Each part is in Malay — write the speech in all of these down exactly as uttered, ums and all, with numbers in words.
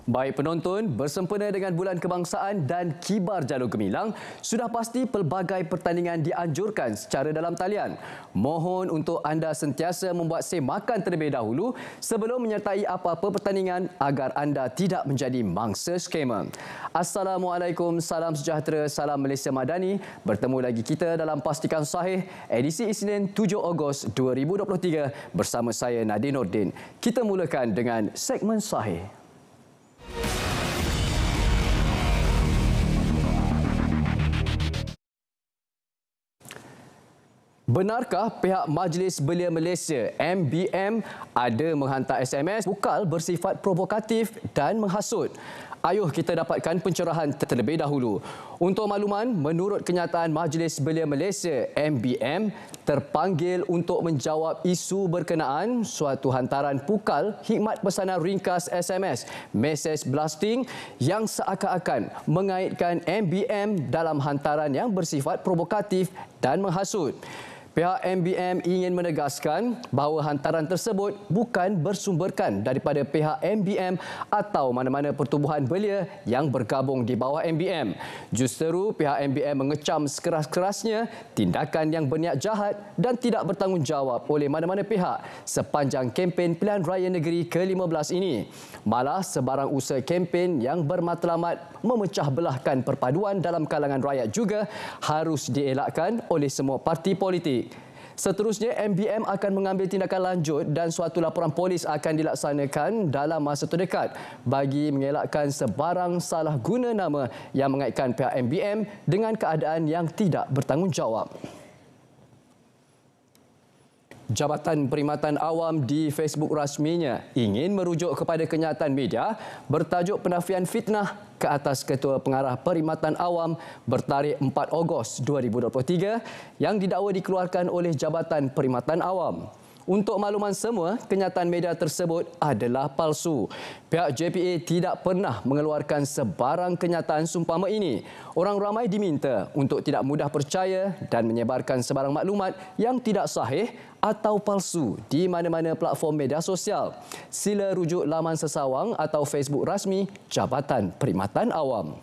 Baik penonton, bersempena dengan Bulan Kebangsaan dan Kibar Jalur Gemilang, sudah pasti pelbagai pertandingan dianjurkan secara dalam talian. Mohon untuk anda sentiasa membuat semakan terlebih dahulu sebelum menyertai apa-apa pertandingan agar anda tidak menjadi mangsa skamer. Assalamualaikum, salam sejahtera, salam Malaysia Madani. Bertemu lagi kita dalam Pastikan Sahih, edisi Isnin tujuh Ogos dua ribu dua puluh tiga bersama saya Nadine Nordin. Kita mulakan dengan segmen Sahih. Benarkah pihak Majlis Belia Malaysia M B M ada menghantar S M S bukal bersifat provokatif dan menghasut? Ayuh kita dapatkan pencerahan terlebih dahulu. Untuk makluman, menurut kenyataan Majlis Belia Malaysia M B M terpanggil untuk menjawab isu berkenaan suatu hantaran pukal khidmat pesanan ringkas S M S, message blasting yang seakan-akan mengaitkan M B M dalam hantaran yang bersifat provokatif dan menghasut. Pihak M B M ingin menegaskan bahawa hantaran tersebut bukan bersumberkan daripada pihak M B M atau mana-mana pertubuhan belia yang bergabung di bawah M B M. Justeru pihak M B M mengecam sekeras-kerasnya tindakan yang berniat jahat dan tidak bertanggungjawab oleh mana-mana pihak sepanjang kempen pilihan raya negeri ke lima belas ini. Malah sebarang usaha kempen yang bermatlamat memecah belahkan perpaduan dalam kalangan rakyat juga harus dielakkan oleh semua parti politik. Seterusnya, M B M akan mengambil tindakan lanjut dan suatu laporan polis akan dilaksanakan dalam masa terdekat bagi mengelakkan sebarang salah guna nama yang mengaitkan pihak M B M dengan keadaan yang tidak bertanggungjawab. Jabatan Perkhidmatan Awam di Facebook rasminya ingin merujuk kepada kenyataan media bertajuk penafian fitnah ke atas Ketua Pengarah Perkhidmatan Awam bertarikh empat Ogos dua ribu dua puluh tiga yang didakwa dikeluarkan oleh Jabatan Perkhidmatan Awam. Untuk makluman semua, kenyataan media tersebut adalah palsu. Pihak J P A tidak pernah mengeluarkan sebarang kenyataan seumpama ini. Orang ramai diminta untuk tidak mudah percaya dan menyebarkan sebarang maklumat yang tidak sahih atau palsu di mana-mana platform media sosial. Sila rujuk laman sesawang atau Facebook rasmi Jabatan Perkhidmatan Awam.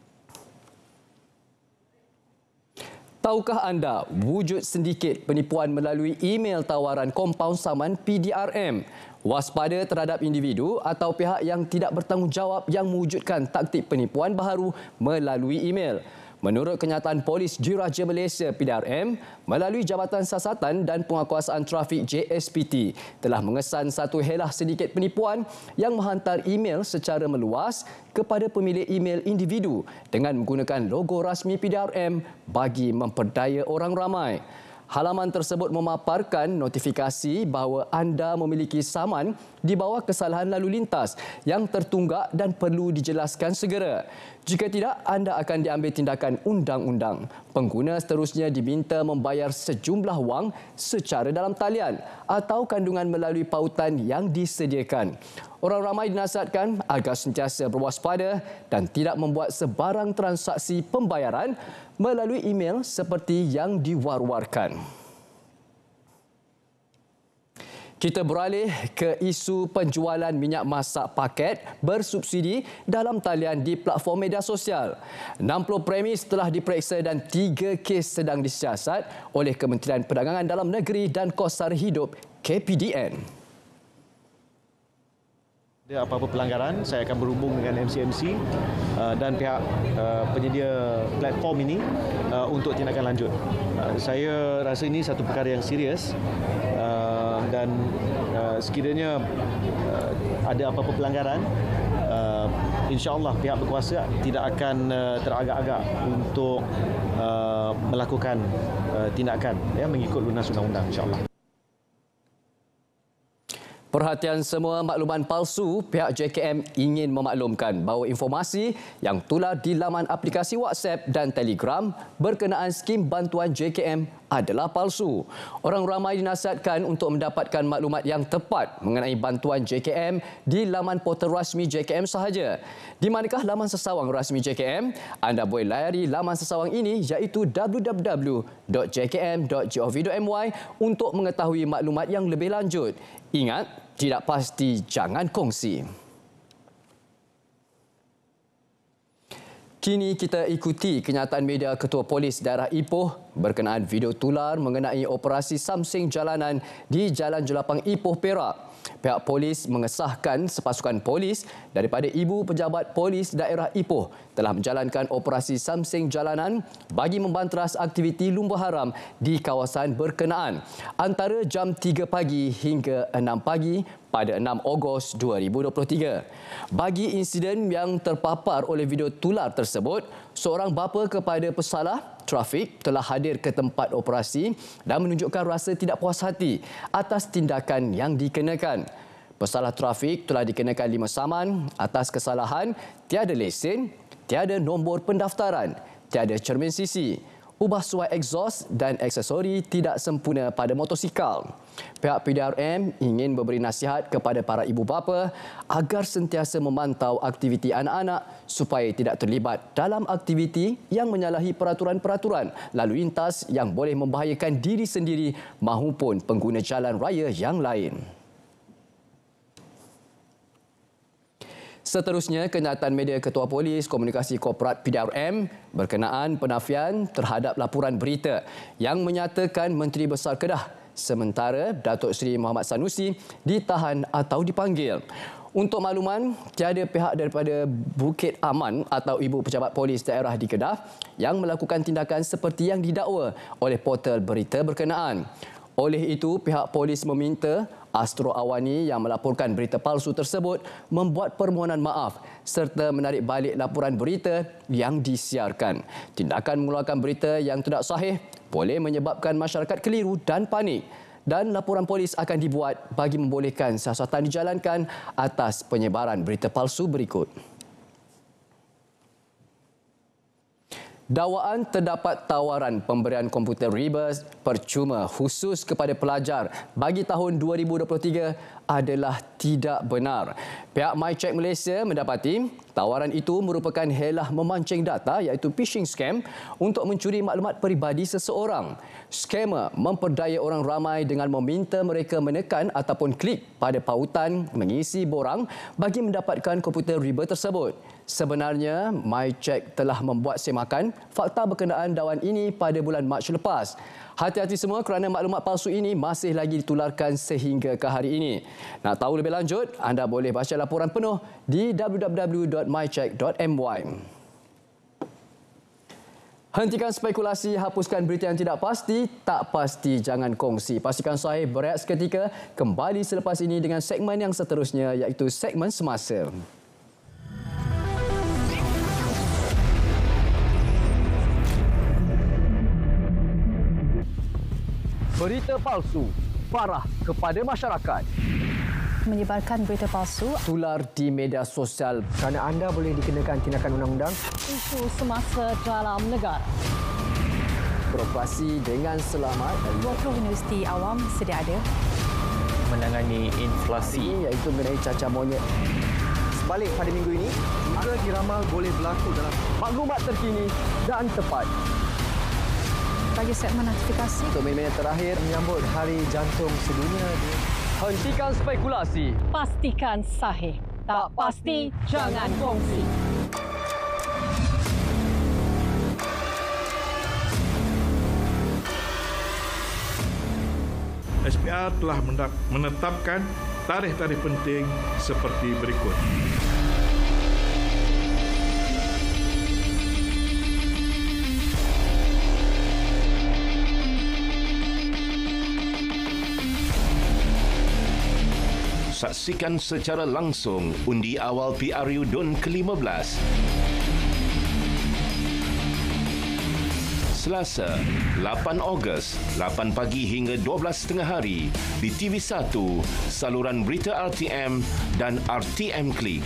Tahukah anda wujud sindiket penipuan melalui email tawaran kompaun saman P D R M? Waspada terhadap individu atau pihak yang tidak bertanggungjawab yang mewujudkan taktik penipuan baharu melalui email. Menurut kenyataan Polis Diraja Malaysia P D R M, melalui Jabatan Siasatan dan Penguatkuasaan Trafik J S P T telah mengesan satu helah sindiket penipuan yang menghantar email secara meluas kepada pemilik email individu dengan menggunakan logo rasmi P D R M bagi memperdaya orang ramai. Halaman tersebut memaparkan notifikasi bahawa anda memiliki saman di bawah kesalahan lalu lintas yang tertunggak dan perlu dijelaskan segera. Jika tidak, anda akan diambil tindakan undang-undang. Pengguna seterusnya diminta membayar sejumlah wang secara dalam talian atau kandungan melalui pautan yang disediakan. Orang ramai dinasihatkan agar sentiasa berwaspada dan tidak membuat sebarang transaksi pembayaran melalui email seperti yang diwar-warkan. Kita beralih ke isu penjualan minyak masak paket bersubsidi dalam talian di platform media sosial. enam puluh premis telah diperiksa dan tiga kes sedang disiasat oleh Kementerian Perdagangan Dalam Negeri dan Kos Sara Hidup K P D N. Ada apa-apa pelanggaran, saya akan berhubung dengan M C M C uh, dan pihak uh, penyedia platform ini uh, untuk tindakan lanjut. Uh, saya rasa ini satu perkara yang serius uh, dan uh, sekiranya uh, ada apa-apa pelanggaran, uh, insya-Allah pihak berkuasa tidak akan uh, teragak-agak untuk uh, melakukan uh, tindakan ya, mengikut lunas undang-undang, insya-Allah. Perhatian semua makluman palsu, pihak J K M ingin memaklumkan bahawa informasi yang tular di laman aplikasi WhatsApp dan Telegram berkenaan skim bantuan J K M adalah palsu. Orang ramai dinasihatkan untuk mendapatkan maklumat yang tepat mengenai bantuan J K M di laman portal rasmi J K M sahaja. Di manakah laman sesawang rasmi J K M? Anda boleh layari laman sesawang ini iaitu w w w dot j k m dot gov dot m y untuk mengetahui maklumat yang lebih lanjut. Ingat, tidak pasti jangan kongsi. Kini kita ikuti kenyataan media Ketua Polis Daerah Ipoh berkenaan video tular mengenai operasi samsing jalanan di Jalan Jelapang Ipoh, Perak. Pihak polis mengesahkan sepasukan polis daripada Ibu Pejabat Polis Daerah Ipoh telah menjalankan operasi samsing jalanan bagi membanteras aktiviti lumba haram di kawasan berkenaan antara jam tiga pagi hingga enam pagi pada enam Ogos dua ribu dua puluh tiga. Bagi insiden yang terpapar oleh video tular tersebut, seorang bapa kepada pesalah trafik telah hadir ke tempat operasi dan menunjukkan rasa tidak puas hati atas tindakan yang dikenakan. Pesalah trafik telah dikenakan lima saman atas kesalahan tiada lesen, tiada nombor pendaftaran, tiada cermin sisi, ubah suai egsos dan aksesori tidak sempurna pada motosikal. Pihak P D R M ingin memberi nasihat kepada para ibu bapa agar sentiasa memantau aktiviti anak-anak supaya tidak terlibat dalam aktiviti yang menyalahi peraturan-peraturan lalu lintas yang boleh membahayakan diri sendiri mahupun pengguna jalan raya yang lain. Seterusnya, kenyataan media Ketua Polis Komunikasi Korporat P D R M berkenaan penafian terhadap laporan berita yang menyatakan Menteri Besar Kedah sementara Datuk Seri Mohamad Sanusi ditahan atau dipanggil. Untuk makluman, tiada pihak daripada Bukit Aman atau Ibu Pejabat Polis Daerah di Kedah yang melakukan tindakan seperti yang didakwa oleh portal berita berkenaan. Oleh itu, pihak polis meminta Astro Awani yang melaporkan berita palsu tersebut membuat permohonan maaf serta menarik balik laporan berita yang disiarkan. Tindakan mengeluarkan berita yang tidak sahih boleh menyebabkan masyarakat keliru dan panik dan laporan polis akan dibuat bagi membolehkan siasatan dijalankan atas penyebaran berita palsu berikut. Dakwaan terdapat tawaran pemberian komputer riba percuma khusus kepada pelajar bagi tahun dua ribu dua puluh tiga adalah tidak benar. Pihak MyCheck Malaysia mendapati tawaran itu merupakan helah memancing data iaitu phishing scam untuk mencuri maklumat peribadi seseorang. Skamer memperdaya orang ramai dengan meminta mereka menekan ataupun klik pada pautan mengisi borang bagi mendapatkan komputer riba tersebut. Sebenarnya, MyCheck telah membuat semakan fakta berkenaan dakwaan ini pada bulan Mac lepas. Hati-hati semua kerana maklumat palsu ini masih lagi ditularkan sehingga ke hari ini. Nak tahu lebih lanjut, anda boleh baca laporan penuh di w w w dot my check dot m y. Hentikan spekulasi, hapuskan berita yang tidak pasti, tak pasti jangan kongsi. Pastikan sahih berehat seketika, kembali selepas ini dengan segmen yang seterusnya iaitu segmen semasa. Berita palsu parah kepada masyarakat. Menyebarkan berita palsu Tular di media sosial kerana anda boleh dikenakan tindakan undang-undang. Isu semasa dalam negara. Beroperasi dengan selamat. dua puluh universiti awam sedia ada. Menangani inflasi. Ini iaitu mengenai cacar monyet. Sebalik pada minggu ini, juga diramal boleh berlaku dalam Maklumat terkini dan tepat. Bagi segmen notifikasi. Untuk minit terakhir, menyambut Hari Jantung Sedunia. hentikan spekulasi. Pastikan sahih. Tak pasti, jangan kongsi. S P R telah menetapkan tarikh-tarikh penting seperti berikut. Saksikan secara langsung undi awal P R U D U N ke lima belas. Selasa, lapan Ogos, lapan pagi hingga dua belas tiga puluh hari di T V satu, saluran berita R T M dan R T M Klik.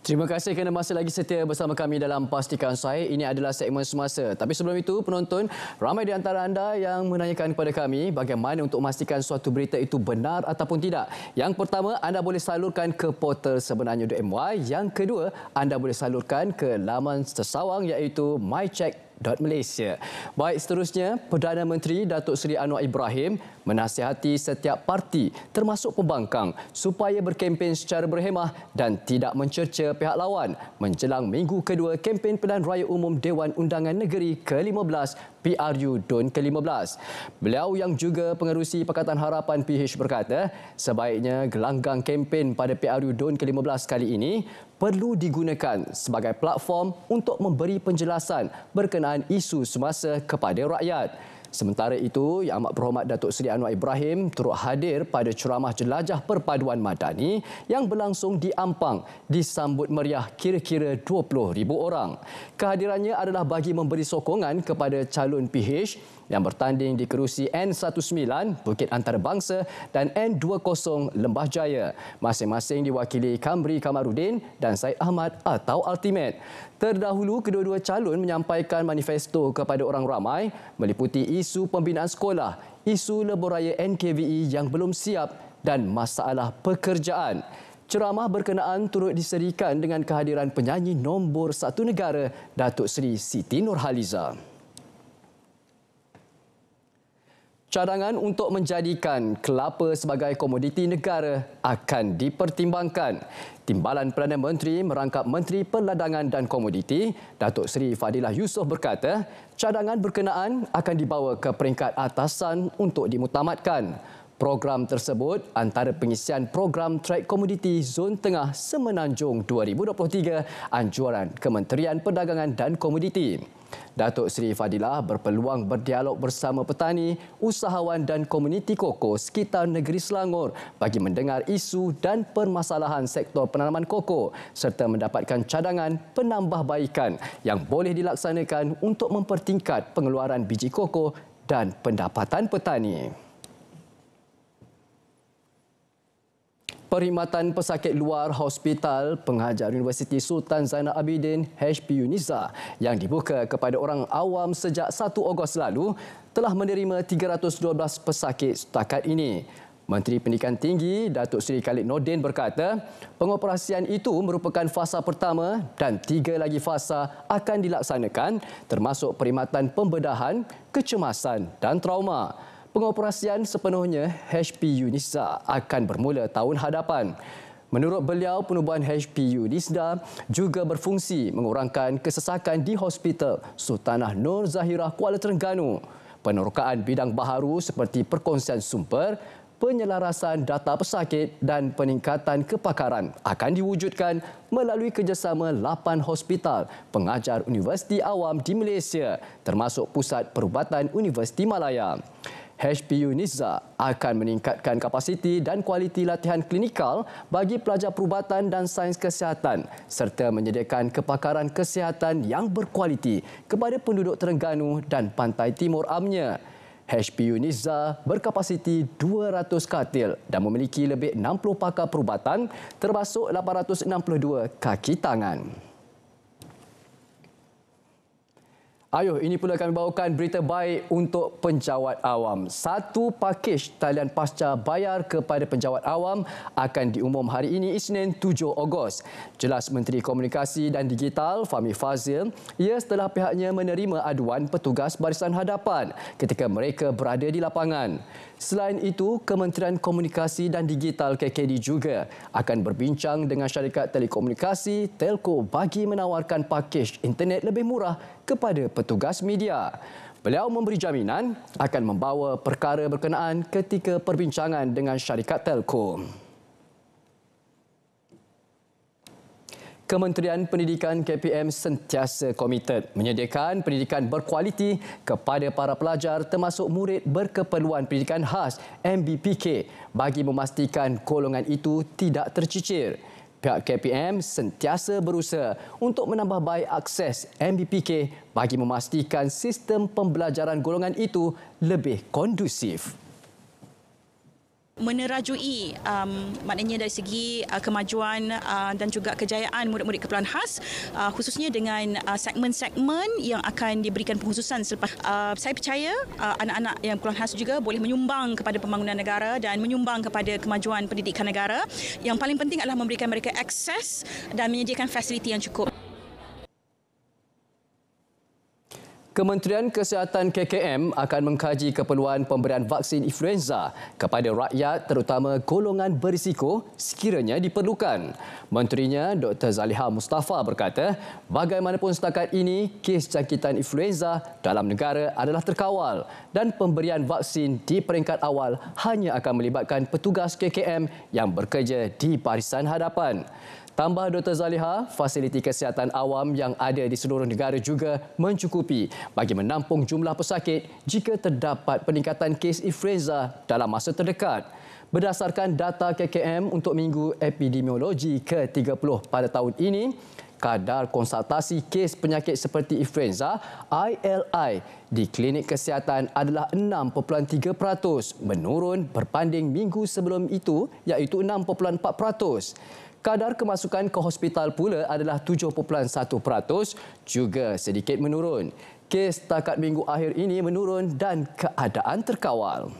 Terima kasih kerana masih lagi setia bersama kami dalam Pastikan Sahih. Ini adalah segmen semasa. Tapi sebelum itu, penonton, ramai di antara anda yang menanyakan kepada kami bagaimana untuk memastikan suatu berita itu benar ataupun tidak. Yang pertama, anda boleh salurkan ke portal sebenarnya dot m y. Yang kedua, anda boleh salurkan ke laman tersawang iaitu my check dot malaysia. Baik, seterusnya, Perdana Menteri Datuk Seri Anwar Ibrahim menasihati setiap parti termasuk pembangkang supaya berkempen secara berhemah dan tidak mencerca pihak lawan menjelang minggu kedua kempen pilihan raya umum Dewan Undangan Negeri ke lima belas P R U D U N ke lima belas. Beliau yang juga pengerusi Pakatan Harapan P H berkata, sebaiknya gelanggang kempen pada P R U D U N ke lima belas kali ini perlu digunakan sebagai platform untuk memberi penjelasan berkenaan isu semasa kepada rakyat. Sementara itu, Yang Amat Berhormat Datuk Seri Anwar Ibrahim turut hadir pada ceramah jelajah perpaduan madani yang berlangsung di Ampang disambut meriah kira-kira dua puluh ribu orang. Kehadirannya adalah bagi memberi sokongan kepada calon P H yang bertanding di kerusi N sembilan belas Bukit Antarabangsa dan N dua puluh Lembah Jaya. Masing-masing diwakili Kamri Kamarudin dan Said Ahmad atau Ultimate. Terdahulu, kedua-dua calon menyampaikan manifesto kepada orang ramai meliputi isu pembinaan sekolah, isu lebuh raya N K V E yang belum siap dan masalah pekerjaan. Ceramah berkenaan turut diserikan dengan kehadiran penyanyi nombor satu negara, Datuk Seri Siti Nurhaliza. Cadangan untuk menjadikan kelapa sebagai komoditi negara akan dipertimbangkan. Timbalan Perdana Menteri merangkap Menteri Perladangan dan Komoditi, Datuk Seri Fadilah Yusof berkata, cadangan berkenaan akan dibawa ke peringkat atasan untuk dimutamatkan. Program tersebut antara pengisian program Trek Komoditi Zon Tengah Semenanjung dua ribu dua puluh tiga anjuran Kementerian Perdagangan dan Komoditi. Datuk Seri Fadilah berpeluang berdialog bersama petani, usahawan dan komuniti koko sekitar negeri Selangor bagi mendengar isu dan permasalahan sektor penanaman koko serta mendapatkan cadangan penambahbaikan yang boleh dilaksanakan untuk mempertingkat pengeluaran biji koko dan pendapatan petani. Perkhidmatan pesakit luar Hospital Pengajar Universiti Sultan Zainal Abidin H P U Nizza yang dibuka kepada orang awam sejak satu Ogos lalu telah menerima tiga ratus dua belas pesakit setakat ini. Menteri Pendidikan Tinggi Datuk Seri Khalid Nordin berkata, pengoperasian itu merupakan fasa pertama dan tiga lagi fasa akan dilaksanakan termasuk perkhidmatan pembedahan, kecemasan dan trauma. Pengoperasian sepenuhnya H P U Nizza akan bermula tahun hadapan. Menurut beliau, penubuhan H P U Nizza juga berfungsi mengurangkan kesesakan di Hospital Sultanah Nur Zahirah Kuala Terengganu. Penerokaan bidang baharu seperti perkongsian sumber, penyelarasan data pesakit dan peningkatan kepakaran akan diwujudkan melalui kerjasama lapan hospital pengajar Universiti Awam di Malaysia termasuk Pusat Perubatan Universiti Malaya. H P U Nizza akan meningkatkan kapasiti dan kualiti latihan klinikal bagi pelajar perubatan dan sains kesihatan serta menyediakan kepakaran kesihatan yang berkualiti kepada penduduk Terengganu dan Pantai Timur amnya. H P U Nizza berkapasiti dua ratus katil dan memiliki lebih enam puluh pakar perubatan termasuk lapan ratus enam puluh dua kaki tangan. Ayuh, ini pula kami bawakan berita baik untuk penjawat awam. Satu pakej talian pasca bayar kepada penjawat awam akan diumum hari ini Isnin tujuh Ogos. Jelas Menteri Komunikasi dan Digital Fahmi Fazil, ia setelah pihaknya menerima aduan petugas barisan hadapan ketika mereka berada di lapangan. Selain itu, Kementerian Komunikasi dan Digital K K D juga akan berbincang dengan syarikat telekomunikasi Telco bagi menawarkan pakej internet lebih murah kepada petugas media. Beliau memberi jaminan akan membawa perkara berkenaan ketika perbincangan dengan syarikat Telco. Kementerian Pendidikan K P M sentiasa komited menyediakan pendidikan berkualiti kepada para pelajar termasuk murid berkeperluan pendidikan khas M B P K bagi memastikan golongan itu tidak tercicir. Pihak K P M sentiasa berusaha untuk menambah baik akses M B P K bagi memastikan sistem pembelajaran golongan itu lebih kondusif. menerajui um, maknanya dari segi uh, kemajuan uh, dan juga kejayaan murid-murid Kepulauan Khas, uh, khususnya dengan uh, segmen-segmen yang akan diberikan pengkhususan selepas. Uh, saya percaya uh, anak-anak yang Kepulauan Khas juga boleh menyumbang kepada pembangunan negara dan menyumbang kepada kemajuan pendidikan negara. Yang paling penting adalah memberikan mereka akses dan menyediakan fasiliti yang cukup. Kementerian Kesihatan K K M akan mengkaji keperluan pemberian vaksin influenza kepada rakyat terutama golongan berisiko sekiranya diperlukan. Menterinya Doktor Zaliha Mustafa berkata, bagaimanapun setakat ini kes jangkitan influenza dalam negara adalah terkawal dan pemberian vaksin di peringkat awal hanya akan melibatkan petugas K K M yang bekerja di barisan hadapan. Tambah Doktor Zaliha, fasiliti kesihatan awam yang ada di seluruh negara juga mencukupi bagi menampung jumlah pesakit jika terdapat peningkatan kes influenza dalam masa terdekat. Berdasarkan data K K M untuk Minggu Epidemiologi ke tiga puluh pada tahun ini, kadar konsultasi kes penyakit seperti influenza I L I di klinik kesihatan adalah enam perpuluhan tiga peratus, menurun berbanding minggu sebelum itu iaitu enam perpuluhan empat peratus. Kadar kemasukan ke hospital pula adalah tujuh perpuluhan satu peratus, juga sedikit menurun. Kes setakat minggu akhir ini menurun dan keadaan terkawal.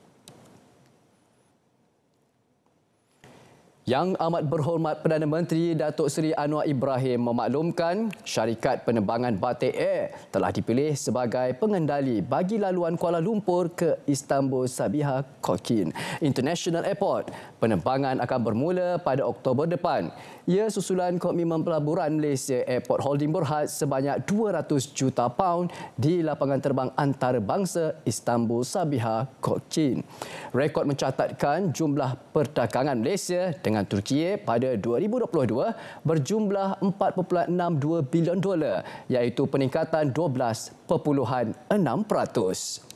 Yang Amat Berhormat Perdana Menteri Datuk Seri Anwar Ibrahim memaklumkan syarikat penerbangan Batik Air telah dipilih sebagai pengendali bagi laluan Kuala Lumpur ke Istanbul Sabiha Gökçen International Airport. Penerbangan akan bermula pada Oktober depan. Ia susulan komitmen pelaburan Malaysia Airport Holding berhad sebanyak dua ratus juta pound di lapangan terbang antarabangsa Istanbul Sabiha Gökçen. Rekod mencatatkan jumlah perdagangan Malaysia dengan Turkiye pada dua ribu dua puluh dua berjumlah empat perpuluhan enam dua bilion dolar, iaitu peningkatan dua belas perpuluhan enam peratus.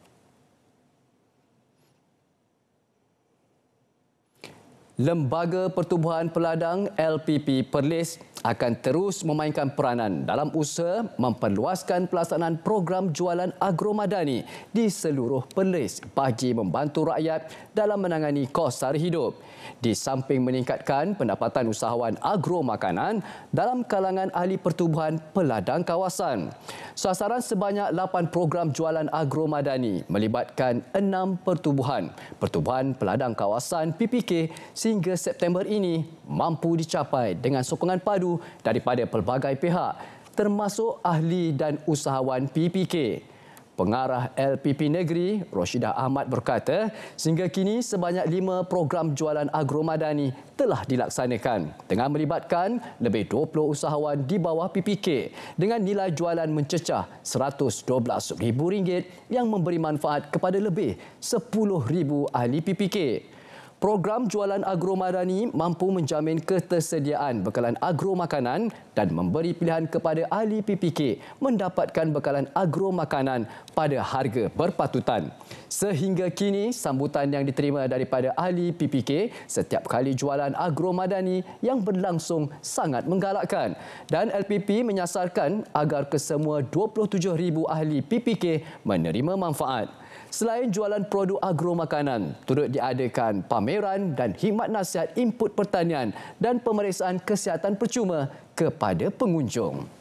Lembaga Pertubuhan Peladang L P P Perlis akan terus memainkan peranan dalam usaha memperluaskan pelaksanaan program jualan agromadani di seluruh Perlis bagi membantu rakyat dalam menangani kos sara hidup. Di samping meningkatkan pendapatan usahawan agro makanan dalam kalangan ahli pertubuhan peladang kawasan. Sasaran sebanyak lapan program jualan agromadani melibatkan enam pertubuhan. Pertubuhan Peladang Kawasan P P K sehingga September ini mampu dicapai dengan sokongan padu daripada pelbagai pihak, termasuk ahli dan usahawan P P K. Pengarah L P P Negeri, Roshidah Ahmad berkata, sehingga kini sebanyak lima program jualan agromadani telah dilaksanakan dengan melibatkan lebih dua puluh usahawan di bawah P P K dengan nilai jualan mencecah seratus dua belas ribu ringgit yang memberi manfaat kepada lebih sepuluh ribu ahli P P K. Program jualan agromadani mampu menjamin ketersediaan bekalan agro makanan dan memberi pilihan kepada ahli P P K mendapatkan bekalan agro makanan pada harga berpatutan. Sehingga kini, sambutan yang diterima daripada ahli P P K setiap kali jualan agromadani yang berlangsung sangat menggalakkan, dan L P P menyasarkan agar kesemua dua puluh tujuh ribu ahli P P K menerima manfaat. Selain jualan produk agro makanan, turut diadakan pameran dan khidmat nasihat input pertanian dan pemeriksaan kesihatan percuma kepada pengunjung.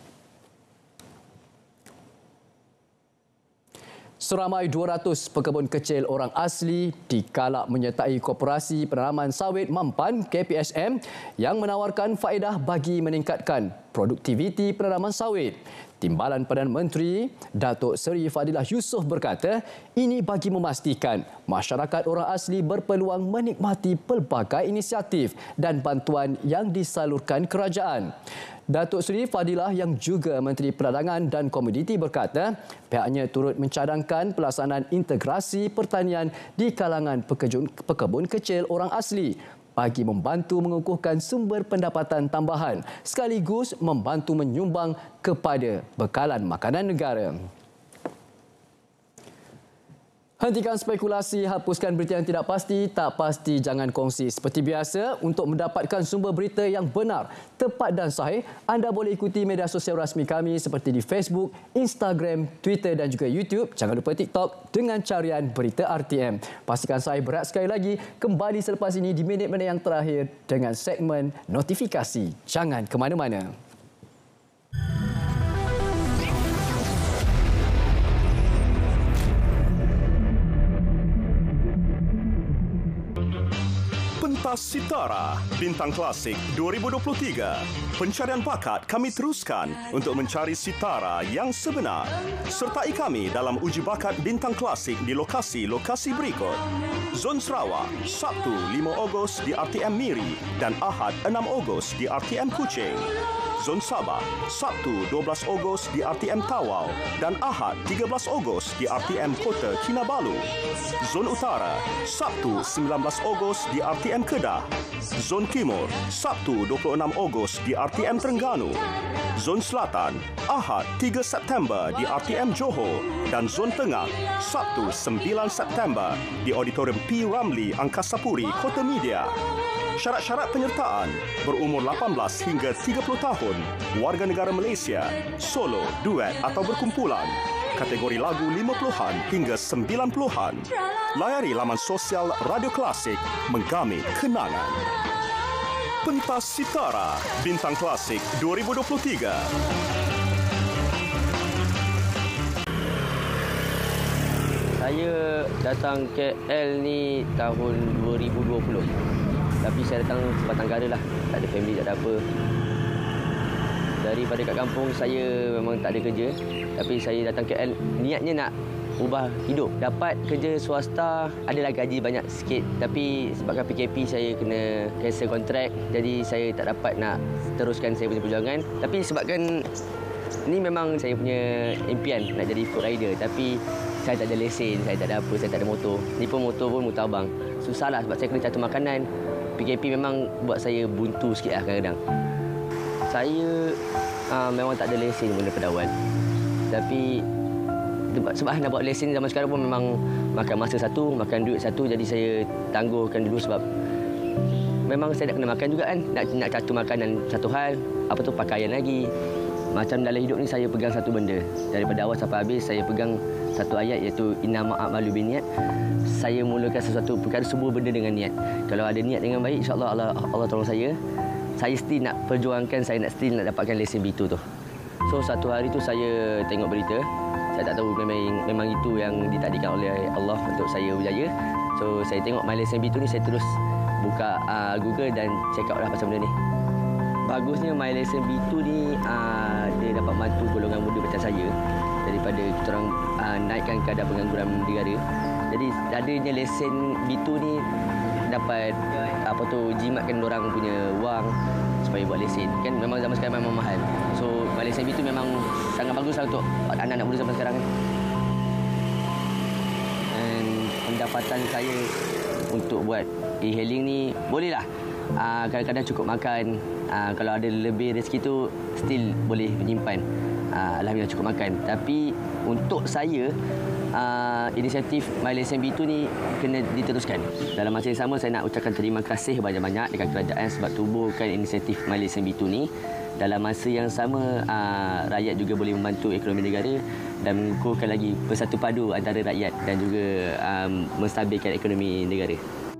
Seramai dua ratus pekebun kecil orang asli dikalak menyertai Koperasi Penanaman Sawit Mampan K P S M yang menawarkan faedah bagi meningkatkan produktiviti penanaman sawit. Timbalan Perdana Menteri Datuk Seri Fadilah Yusof berkata, ini bagi memastikan masyarakat orang asli berpeluang menikmati pelbagai inisiatif dan bantuan yang disalurkan kerajaan. Datuk Seri Fadilah yang juga Menteri Perdagangan dan Komoditi berkata, pihaknya turut mencadangkan pelaksanaan integrasi pertanian di kalangan pekebun, pekebun kecil orang asli bagi membantu mengukuhkan sumber pendapatan tambahan sekaligus membantu menyumbang kepada bekalan makanan negara. Hentikan spekulasi, hapuskan berita yang tidak pasti, tak pasti jangan kongsi. Seperti biasa, untuk mendapatkan sumber berita yang benar, tepat dan sahih, anda boleh ikuti media sosial rasmi kami seperti di Facebook, Instagram, Twitter dan juga YouTube. Jangan lupa TikTok dengan carian Berita R T M. Pastikan saya berat sekali lagi kembali selepas ini di minit-minit yang terakhir dengan segmen notifikasi. Jangan ke mana-mana. Pentas Sitara Bintang Klasik dua ribu dua puluh tiga. Pencarian bakat kami teruskan untuk mencari sitara yang sebenar. Sertai kami dalam uji bakat Bintang Klasik di lokasi-lokasi berikut. Zon Sarawak, Sabtu lima Ogos di R T M Miri dan Ahad enam Ogos di R T M Kuching. Zon Sabah, Sabtu dua belas Ogos di R T M Tawau dan Ahad tiga belas Ogos di R T M Kota Kinabalu. Zon Utara, Sabtu sembilan belas Ogos di R T M Kedah. Zon Timur, Sabtu dua puluh enam Ogos di R T M Terengganu. Zon Selatan, Ahad tiga September di R T M Johor dan Zon Tengah, Sabtu sembilan September di Auditorium P. Ramlee Angkasa Puri, Kota Media. Syarat-syarat penyertaan berumur lapan belas hingga tiga puluh tahun, warga negara Malaysia, solo, duet atau berkumpulan. Kategori lagu lima puluhan hingga sembilan puluhan. Layari laman sosial Radio Klasik menggamit kenangan. Pentas Sitara Bintang Klasik dua ribu dua puluh tiga. Saya datang K L ni tahun dua ribu dua puluh. Tapi saya datang sebatang kara lah. Tak ada family, tak ada apa. Daripada kat kampung, saya memang tak ada kerja. Tapi saya datang K L, niatnya nak ubah hidup. Dapat kerja swasta, adalah gaji banyak sikit. Tapi sebabkan P K P, saya kena cancel kontrak. Jadi saya tak dapat nak teruskan saya punya perjuangan. Tapi sebabkan ni memang saya punya impian nak jadi food rider. Tapi saya tak ada lesen, saya tak ada apa, saya tak ada motor. Ni pun motor pun motor abang. Susahlah sebab saya kena catur makanan. P K P memang buat saya buntu sikit lah kadang-kadang. Saya uh, memang tak ada lesen pun daripada awal. Tapi sebab nak buat lesen zaman sekarang pun memang makan masa satu, makan duit satu. Jadi saya tangguhkan dulu sebab memang saya nak kena makan juga kan. Nak, nak catur makanan satu hal, apa tu pakaian lagi. Macam dalam hidup ni saya pegang satu benda. Daripada awal sampai habis saya pegang satu ayat iaitu innama a'malu binniat. Saya mulakan sesuatu perkara semua benda dengan niat. Kalau ada niat dengan baik, insya-Allah Allah Allah tolong saya. Saya still nak perjuangkan, saya nak still nak dapatkan lesen B two tu. So satu hari tu saya tengok berita. Saya tak tahu memang memang itu yang ditakdirkan oleh Allah untuk saya berjaya. So saya tengok my lesen B two ni, saya terus buka uh, Google dan check out lah pasal benda ni. Bagusnya my lesen B two ni uh, dia dapat bantu golongan muda macam saya daripada kita orang uh, naikkan kadar pengangguran negara. Jadi adanya lesen B two ni dapat apa tu jimatkan orang punya wang supaya buat lesen. Kan memang zaman sekarang memang mahal. So my lesen B two memang sangat baguslah untuk anak-anak muda zaman sekarang kan. Dan pendapatan saya untuk buat e-hailing ni bolehlah. Uh, kadang-kadang cukup makan. Uh, kalau ada lebih rezeki tu still boleh menyimpan. Uh, Alhamdulillah cukup makan. Tapi untuk saya uh, inisiatif My Lesen B two ni kena diteruskan. Dalam masa yang sama saya nak ucapkan terima kasih banyak-banyak dekat kerajaan sebab tubuhkan inisiatif My Lesen B two ni. Dalam masa yang sama uh, rakyat juga boleh membantu ekonomi negara dan mengukuhkan lagi bersatu padu antara rakyat dan juga um, menstabilkan ekonomi negara.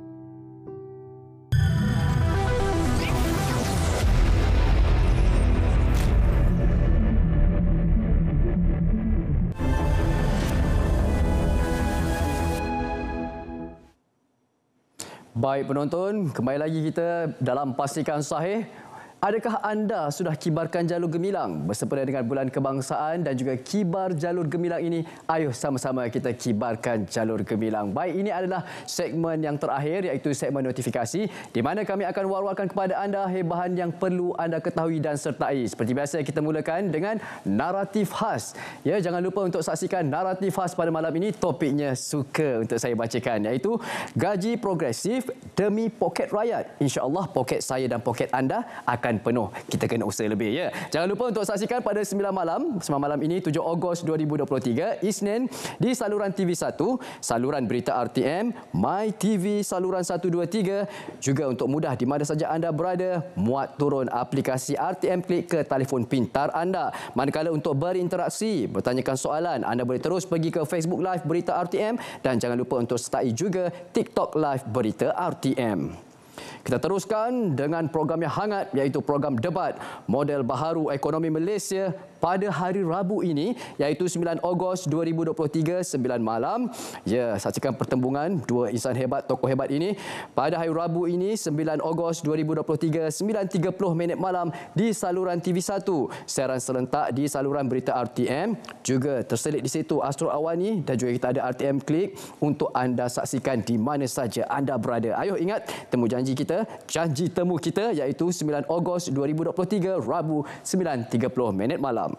Baik penonton, kembali lagi kita dalam Pastikan Sahih. Adakah anda sudah kibarkan jalur gemilang bersempena dengan Bulan Kebangsaan dan juga kibar jalur gemilang ini? Ayuh sama-sama kita kibarkan jalur gemilang. Baik, ini adalah segmen yang terakhir iaitu segmen notifikasi di mana kami akan war-warkan kepada anda hebahan yang perlu anda ketahui dan sertai. Seperti biasa kita mulakan dengan naratif khas. Ya, jangan lupa untuk saksikan naratif khas pada malam ini. Topiknya suka untuk saya bacakan iaitu gaji progresif demi poket rakyat. Insya-Allah poket saya dan poket anda akan takkan penuh. Kita kena usaha lebih, ya. Jangan lupa untuk saksikan pada sembilan malam, sembilan malam ini tujuh Ogos dua ribu dua puluh tiga, Isnin di saluran T V satu, saluran berita R T M, My T V saluran satu dua tiga. Juga untuk mudah di mana saja anda berada, muat turun aplikasi R T M Klik ke telefon pintar anda. Manakala untuk berinteraksi, bertanyakan soalan, anda boleh terus pergi ke Facebook Live Berita R T M dan jangan lupa untuk sertai juga TikTok Live Berita R T M. Kita teruskan dengan program yang hangat, iaitu program debat model baharu ekonomi Malaysia pada hari Rabu ini, iaitu sembilan Ogos dua ribu dua puluh tiga, sembilan malam. Ya, saksikan pertembungan dua insan hebat, tokoh hebat ini pada hari Rabu ini, sembilan Ogos dua ribu dua puluh tiga, sembilan tiga puluh minit malam di saluran T V satu. Siaran serentak di saluran berita R T M. Juga terselit di situ Astro Awani dan juga kita ada R T M Klik untuk anda saksikan di mana saja anda berada. Ayuh ingat temu janji kita, janji temu kita, iaitu sembilan Ogos dua ribu dua puluh tiga, Rabu sembilan tiga puluh minit malam.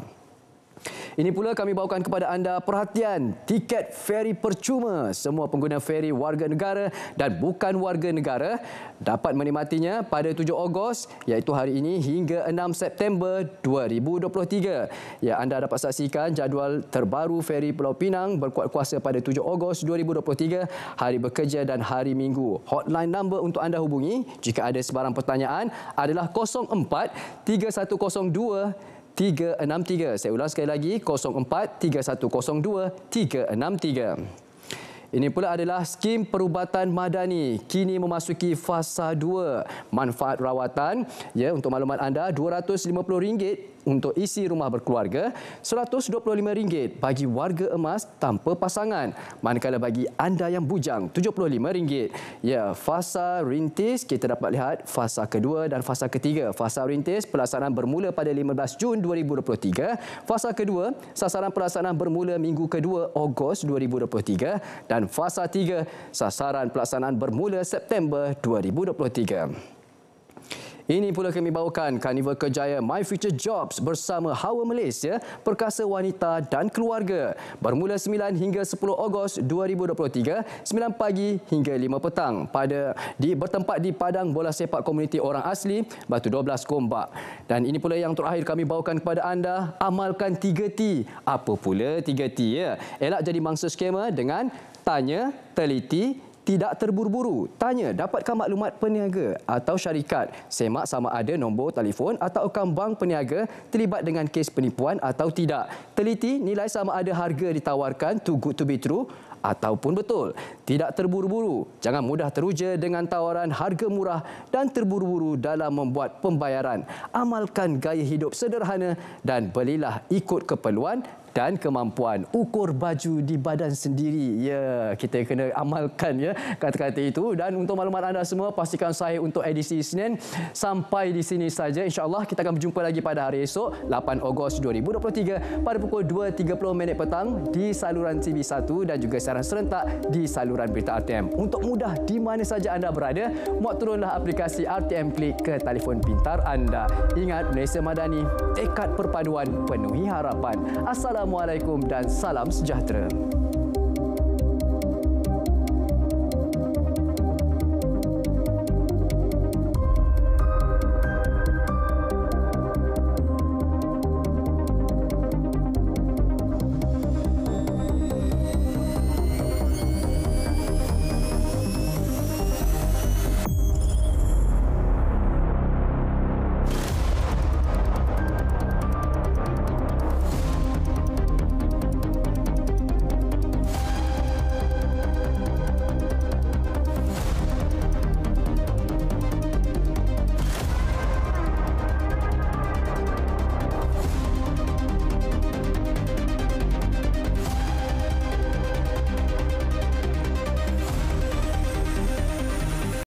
Ini pula kami bawakan kepada anda perhatian tiket feri percuma. Semua pengguna feri warga negara dan bukan warga negara dapat menikmatinya pada tujuh Ogos, iaitu hari ini hingga enam September dua ribu dua puluh tiga. Ya, anda dapat saksikan jadual terbaru feri Pulau Pinang berkuat kuasa pada tujuh Ogos dua ribu dua puluh tiga, hari bekerja dan hari Minggu. Hotline number untuk anda hubungi jika ada sebarang pertanyaan adalah kosong empat tiga satu kosong dua tiga enam tiga. Saya ulang sekali lagi, kosong empat tiga satu kosong dua tiga enam tiga. Ini pula adalah skim perubatan madani kini memasuki fasa dua. Manfaat rawatan, ya, untuk maklumat anda, dua ratus lima puluh ringgit untuk isi rumah berkeluarga, seratus dua puluh lima ringgit bagi warga emas tanpa pasangan. Manakala bagi anda yang bujang, tujuh puluh lima ringgit. Ya, fasa rintis kita dapat lihat fasa kedua dan fasa ketiga. Fasa rintis pelaksanaan bermula pada lima belas Jun dua ribu dua puluh tiga. Fasa kedua, sasaran pelaksanaan bermula minggu kedua Ogos dua ribu dua puluh tiga dan fasa tiga, sasaran pelaksanaan bermula September dua ribu dua puluh tiga. Ini pula kami bawakan Karnival Kerjaya My Future Jobs bersama Hawa Malaysia, Perkasa Wanita dan Keluarga. Bermula sembilan hingga sepuluh Ogos dua ribu dua puluh tiga, sembilan pagi hingga lima petang pada di bertempat di Padang Bola Sepak Komuniti Orang Asli, Batu dua belas Gombak. Dan ini pula yang terakhir kami bawakan kepada anda, amalkan tiga T. Apa pula tiga T, ya? Elak jadi mangsa skamer dengan tanya, teliti, tidak terburu-buru. Tanya, dapatkan maklumat peniaga atau syarikat. Semak sama ada nombor telefon atau akaun bank peniaga terlibat dengan kes penipuan atau tidak. Teliti, nilai sama ada harga ditawarkan too good to be true ataupun betul. Tidak terburu-buru. Jangan mudah teruja dengan tawaran harga murah dan terburu-buru dalam membuat pembayaran. Amalkan gaya hidup sederhana dan belilah ikut keperluan dan kemampuan. Ukur baju di badan sendiri. Ya, kita kena amalkan, ya, kata-kata itu. Dan untuk maklumat anda semua, pastikan sahih untuk edisi Isnin. Sampai di sini saja. InsyaAllah kita akan berjumpa lagi pada hari esok, lapan Ogos dua ribu dua puluh tiga pada pukul dua tiga puluh minit petang di saluran T V satu dan juga siaran serentak di saluran berita R T M. Untuk mudah di mana saja anda berada, muat turunlah aplikasi R T M Klik ke telefon pintar anda. Ingat, Malaysia Madani, tekad perpaduan penuhi harapan. Assalamualaikum dan salam sejahtera.